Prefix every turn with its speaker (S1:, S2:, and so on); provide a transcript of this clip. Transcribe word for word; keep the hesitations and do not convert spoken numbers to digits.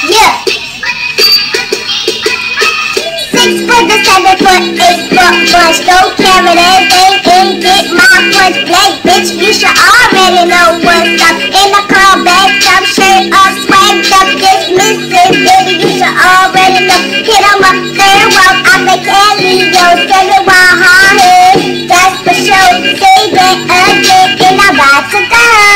S1: Yeah. Six foot to seven foot, eight foot bunch. Don't carry that thing and get my punch plate, bitch. You should already know what's up. In the car, backed up, shirt up, swagged up, dismissive, baby. You should already know. Hit 'em up, third walk, I make Ellie, yo. Tell me why hard head, that's for sure. Say that again, and I'm about to go.